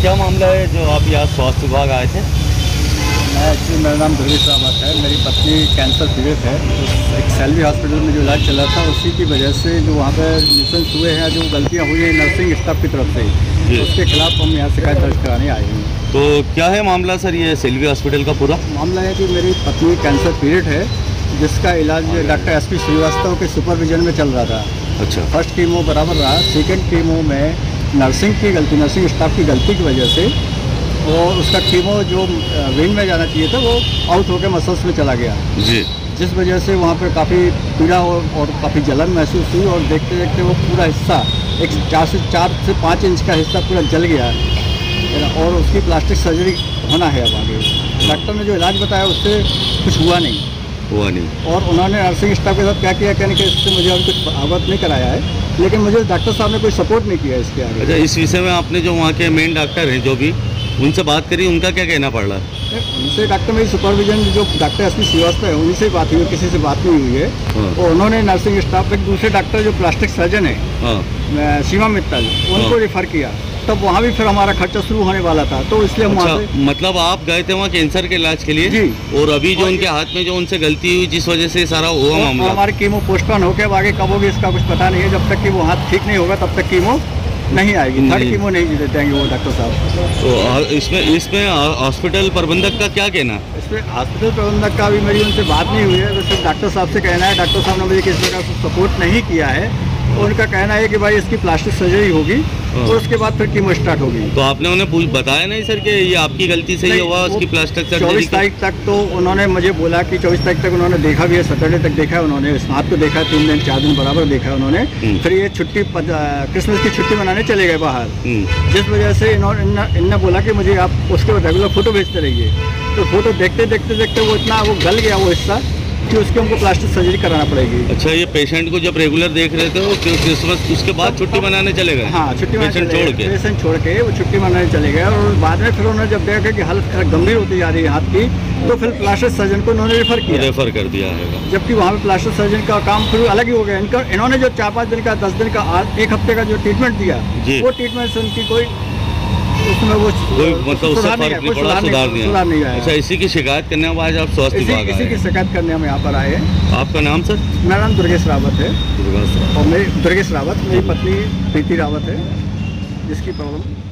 क्या मामला है जो आप यहाँ स्वास्थ्य विभाग आए थे? एक्चुअली मेरा नाम दुर्गेश रावत है। मेरी पत्नी कैंसर पीड़ित है। तो एक सेल्वी हॉस्पिटल में जो इलाज चला था उसी की वजह से जो वहाँ पर न्यूसेंस हुए हैं, जो गलतियाँ हुई हैं नर्सिंग स्टाफ की तरफ से, उसके खिलाफ हम यहाँ शिकायत दर्ज कराने आए हैं। तो क्या है मामला सर ये सेल्वी हॉस्पिटल का पूरा? मामला है कि मेरी पत्नी कैंसर पीड़ित है, जिसका इलाज डॉक्टर SP श्रीवास्तव के सुपरविजन में चल रहा था। अच्छा। फर्स्ट कीमो बराबर रहा, सेकेंड कीमो में नर्सिंग स्टाफ की गलती की वजह से और उसका कीमो जो वेन में जाना चाहिए था वो आउट होकर मसल्स में चला गया जी, जिस वजह से वहाँ पर काफ़ी पीड़ा और काफ़ी जलन महसूस हुई और देखते देखते वो पूरा हिस्सा एक 4 से 5 इंच का हिस्सा पूरा जल गया और उसकी प्लास्टिक सर्जरी होना है अब आगे। डॉक्टर ने जो इलाज बताया उससे कुछ हुआ नहीं और उन्होंने नर्सिंग स्टाफ के साथ क्या किया कहने के इससे मुझे अभी कुछ अवगत नहीं कराया है, लेकिन मुझे डॉक्टर साहब ने कोई सपोर्ट नहीं किया इसके आगे। अच्छा, इस विषय में आपने जो वहाँ के मेन डॉक्टर हैं जो भी उनसे बात करी, उनका क्या कहना पड़ रहा है? उनसे डॉक्टर मेरी सुपरविजन जो डॉक्टर SP श्रीवास्तव है उन्हीं से बात हुई, किसी से बात नहीं हुई है। और उन्होंने नर्सिंग स्टाफ एक दूसरे डॉक्टर जो प्लास्टिक सर्जन है सीमा मित्तल, उनको रेफर किया। तब वहाँ भी फिर हमारा खर्चा शुरू होने वाला था, तो इसलिए हम वहाँ से मतलब आप गए थे वहाँ कैंसर के इलाज के लिए जी। और अभी जो उनके हाथ में जो उनसे गलती हुई जिस वजह से सारा हुआ मामला, हमारी कीमो पोस्टपोन होकर अब आगे कब होगी इसका कुछ पता नहीं है। जब तक कि वो हाथ ठीक नहीं होगा तब तक कीमो नहीं आएगी, थर्ड कीमो नहीं देंगे वो डॉक्टर साहब। तो इसमें हॉस्पिटल प्रबंधक का क्या कहना? इसमें हॉस्पिटल प्रबंधक का भी मेरी उनसे बात नहीं हुई है, वैसे डॉक्टर साहब से कहना है। डॉक्टर साहब ने मुझे किसी प्रकार से सपोर्ट नहीं किया है। उनका कहना है कि भाई इसकी प्लास्टिक सर्जरी होगी और उसके बाद फिर कीमो स्टार्ट होगी। तो आपने उन्हें बताया नहीं सर कि ये आपकी गलती से ही हुआ उसकी प्लास्टिक सर्जरी? 24 तारीख तक तो उन्होंने मुझे बोला कि 24 तारीख तक उन्होंने देखा भी है, सैटरडे तक देखा है उन्होंने, इस हाथ को देखा है, 3 दिन 4 दिन बराबर देखा है उन्होंने। फिर ये छुट्टी क्रिसमस की छुट्टी मनाने चले गए बाहर, जिस वजह से इन्होंने बोला कि मुझे आप उसके रेगुलर फ़ोटो भेजते रहिए। तो फोटो देखते देखते वो इतना वो गल गया वो हिस्सा कि उसके हमको प्लास्टिक सर्जरी कराना पड़ेगी। अच्छा, ये पेशेंट को जब रेगुलर देख रहे थे वो क्रिसमस उसके बाद छुट्टी मनाने चले गए? हाँ, छुट्टी पेशेंट छोड़ के वो छुट्टी मनाने चले गए और बाद में फिर उन्होंने जब देखा कि हालत गंभीर होती जा रही है हाथ की, तो फिर प्लास्टिक सर्जन को उन्होंने रेफर कर दिया है। जबकि वहाँ पे प्लास्टिक सर्जन का काम फिर अलग ही हो गया। इन्होंने जो 4-5 दिन का 10 दिन का 1 हफ्ते का जो ट्रीटमेंट दिया, वो ट्रीटमेंट से उनकी कोई उसमें वो मतलब उससे फर्क नहीं पड़ा, सुधार नहीं आया। अच्छा, इसी की शिकायत करने के बाद आप स्वास्थ्य विभाग आए? इसी की शिकायत करने हम यहाँ पर आए हैं। आपका नाम सर? मेरा नाम दुर्गेश रावत है। और दुर्गेश रावत, मेरी पत्नी प्रीति रावत है, जिसकी प्रॉब्लम